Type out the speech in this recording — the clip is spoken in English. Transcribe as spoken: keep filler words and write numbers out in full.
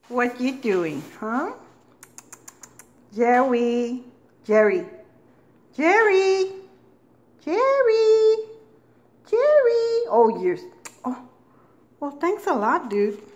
What you doing, huh? Jerry, Jerry, Jerry, Jerry, Jerry. Oh, you're, oh, well, thanks a lot, dude.